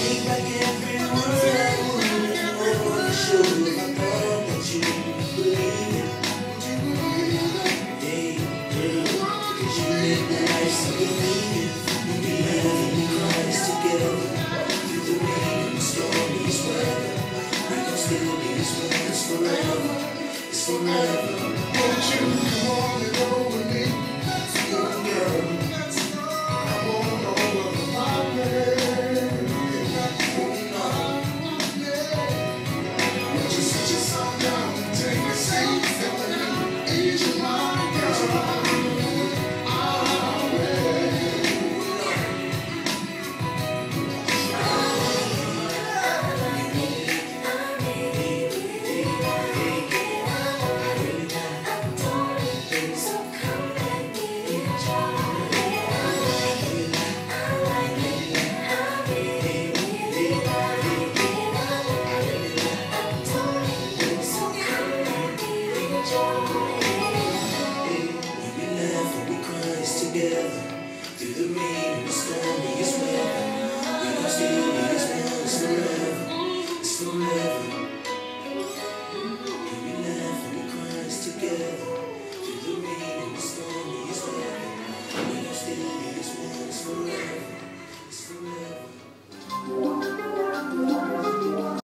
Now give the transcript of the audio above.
take back every word I would over show if I thought that you believe it. Hey, girl, could you make the life so convenient? We have in Christ together through the rain and stormy weather. We gon' still be as friends forever. It's forever. Won't you come on and go with me? Young girl, I won't know what my way. Won't you sit yourself down and take a seat? Ease your mind, girl. Together through the rain.